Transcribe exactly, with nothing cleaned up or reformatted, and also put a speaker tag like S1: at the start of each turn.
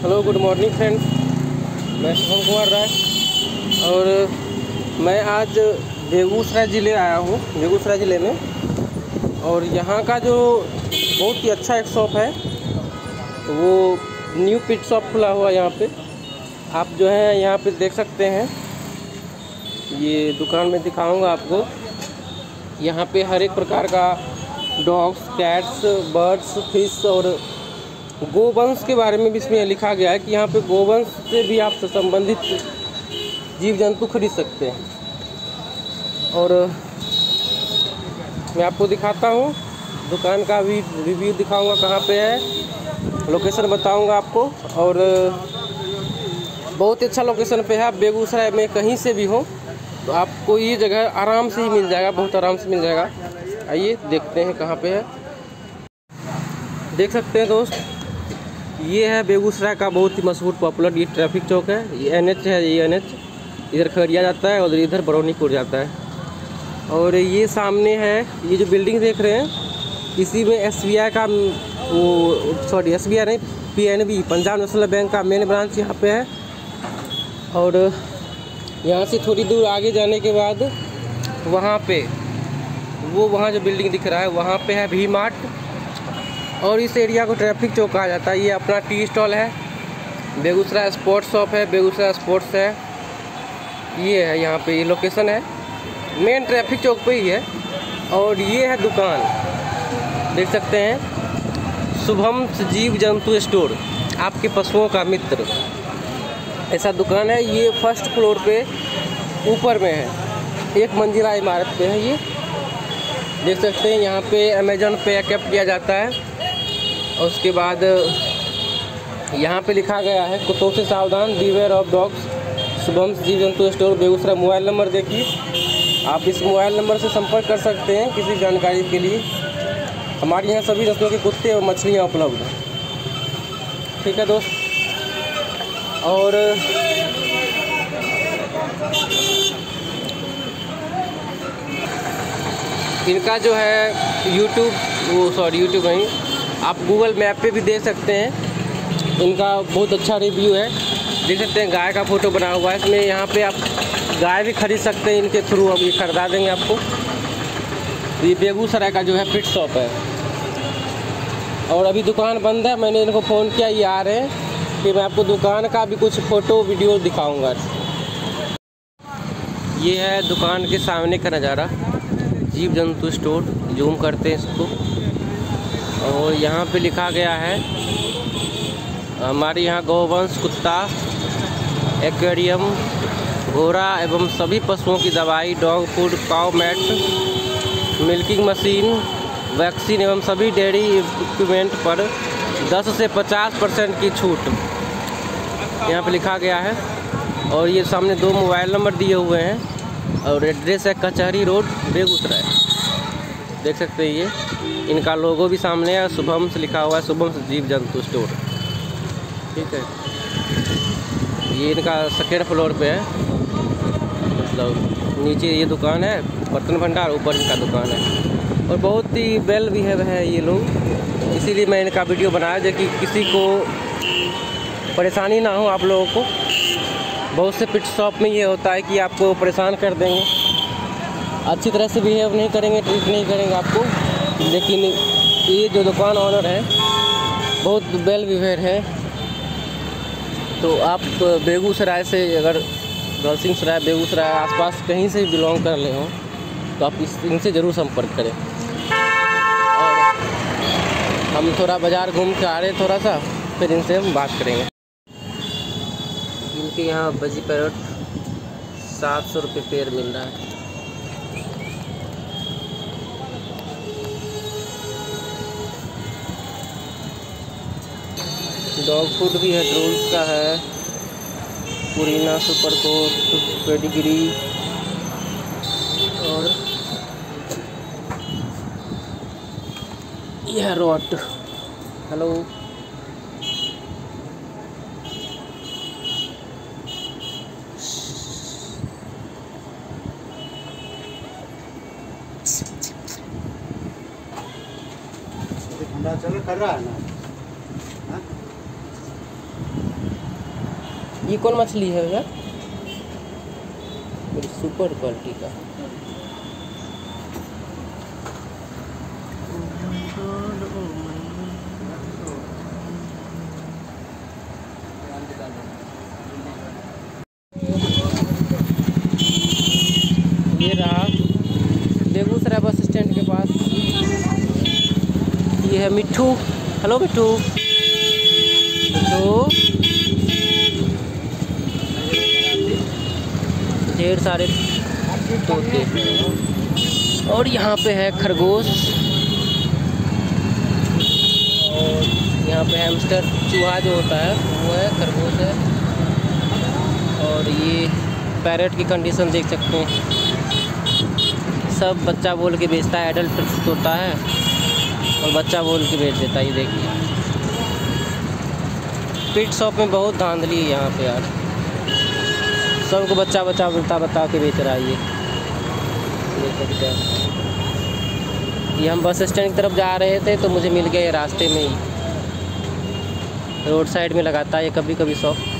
S1: Hello good morning friends, मैं शुभम कुमार राय और मैं आज बेगूसराय ज़िले आया हूँ, बेगूसराय ज़िले में। और यहाँ का जो बहुत ही अच्छा एक शॉप है, वो न्यू पिट शॉप खुला हुआ है। यहाँ पे आप जो है यहाँ पे देख सकते हैं, ये दुकान में दिखाऊंगा आपको। यहाँ पे हर एक प्रकार का डॉग्स, कैट्स, बर्ड्स, फिश और गोवंश के बारे में भी इसमें लिखा गया है कि यहाँ पे गोवंश से भी आपसे संबंधित जीव जंतु खरीद सकते हैं। और मैं आपको दिखाता हूँ दुकान का भी रिव्यू दिखाऊंगा, कहाँ पे है, लोकेशन बताऊंगा आपको। और बहुत ही अच्छा लोकेशन पे है। आप बेगूसराय में कहीं से भी हो तो आपको ये जगह आराम से ही मिल जाएगा, बहुत आराम से मिल जाएगा। आइए देखते हैं कहाँ पे है। देख सकते हैं दोस्त, ये है बेगूसराय का बहुत ही मशहूर पॉपुलर ये ट्रैफिक चौक है। ये एन एच है, ये एन एच इधर खगड़िया जाता है और इधर बरौनीपुर जाता है। और ये सामने है, ये जो बिल्डिंग देख रहे हैं, इसी में एस बी आई का वो सॉरी एस बी आई नहीं P N B Punjab national bank का मेन ब्रांच यहाँ पे है। और यहाँ से थोड़ी दूर आगे जाने के बाद वहाँ पे वो वहाँ जो बिल्डिंग दिख रहा है वहाँ पे है वी मार्ट। और इस एरिया को ट्रैफिक चौक कहा जाता है। ये अपना टी स्टॉल है, बेगूसराय स्पोर्ट्स शॉप है, बेगूसराय स्पोर्ट्स है। ये है यहाँ पे, ये लोकेशन है, मेन ट्रैफिक चौक पे ही है। और ये है दुकान, देख सकते हैं, शुभम जीव जंतु स्टोर, आपके पशुओं का मित्र, ऐसा दुकान है। ये फर्स्ट फ्लोर पे ऊपर में है, एक मंजिला इमारत पे है। ये देख सकते हैं, यहाँ पे अमेजन पे एक्सेप्ट किया जाता है। और उसके बाद यहाँ पे लिखा गया है, कुत्तों से सावधान, बीवेयर ऑफ डॉग्स, शुभम जीव जंतु स्टोर बेगूसराय। मोबाइल नंबर देखिए, आप इस मोबाइल नंबर से संपर्क कर सकते हैं किसी जानकारी के लिए। हमारे यहाँ सभी नस्लों के कुत्ते और मछलियाँ उपलब्ध हैं। ठीक है दोस्त। और इनका जो है यूट्यूब वो सॉरी यूट्यूब नहीं, आप गूगल मैप पे भी देख सकते हैं। इनका बहुत अच्छा रिव्यू है, देख सकते हैं, गाय का फ़ोटो बना हुआ है इसमें। यहाँ पे आप गाय भी खरीद सकते हैं इनके थ्रू, अब ये खरीदा देंगे आपको। ये बेगूसराय का जो है पिट शॉप है। और अभी दुकान बंद है, मैंने इनको फ़ोन किया, ये आ रहे हैं कि मैं आपको दुकान का भी कुछ फ़ोटो वीडियो दिखाऊँगा। ये है दुकान के सामने का नज़ारा, जीव जंतु स्टोर, जूम करते हैं इसको। और यहाँ पे लिखा गया है, हमारे यहाँ गौवंश, कुत्ता, एक्वेरियम, घोड़ा एवं सभी पशुओं की दवाई, dog food, cow mat, milking machine, vaccine एवं सभी डेयरी इक्विपमेंट पर दस से पचास परसेंट की छूट यहाँ पे लिखा गया है। और ये सामने दो मोबाइल नंबर दिए हुए हैं और एड्रेस है कचहरी रोड, बेगूसराय। देख सकते हैं, ये इनका लोगो भी सामने है, शुभम से लिखा हुआ है, शुभम जीव जंतु स्टोर। ठीक है, ये इनका सेकेंड फ्लोर पे है, मतलब नीचे ये दुकान है बर्तन भंडार, ऊपर इनका दुकान है। और बहुत ही वेल बिहेव है ये लोग, इसीलिए मैं इनका वीडियो बनाया जो कि किसी को परेशानी ना हो आप लोगों को। बहुत से पिट शॉप में ये होता है कि आपको परेशान कर देंगे, अच्छी तरह से बिहेव नहीं करेंगे, ट्रीट नहीं करेंगे आपको। लेकिन ये जो दुकान ऑनर है बहुत वेल बिहेव है। तो आप बेगूसराय से, अगर दलसिंहसराय, बेगूसराय आसपास कहीं से बिलोंग कर ले हो तो आप इस इनसे ज़रूर संपर्क करें। और हम थोड़ा बाज़ार घूम के आ रहे हैं थोड़ा सा, फिर इनसे हम बात करेंगे। इनके यहाँ बजी पैरोट सात सौ रुपये पेड़ मिल रहा है। डॉग फूड भी है, ड्रोल्स का है, पुरीना, सुपर कोट, पेडिग्री और यह रॉट। हेलो,
S2: ठंडा चल कर रहा है ना।
S1: ये कौन मछली है भैया? बड़ी सुपर क्वालिटी का। ये रहा बेगूसराय बस स्टैंड के पास। ये है मिट्ठू। हेलो मिट्ठू। मिट्ठू ढेर सारे तोते और यहाँ पे है खरगोश और यहाँ पे हैमस्टर चूहा जो होता है वो है, खरगोश है। और ये पैरेट की कंडीशन देख सकते हैं, सब बच्चा बोल के बेचता है। एडल्ट तोता है और बच्चा बोल के बेच देता है। ये देखिए पेट शॉप में बहुत धांधली है यहाँ पे यार, सबको बच्चा बच्चा बता बता के बेच रहा है। ये देख सकते हैं। ये हम बस स्टैंड की तरफ जा रहे थे तो मुझे मिल गए रास्ते में ही, रोड साइड में लगाता है ये कभी कभी शॉप।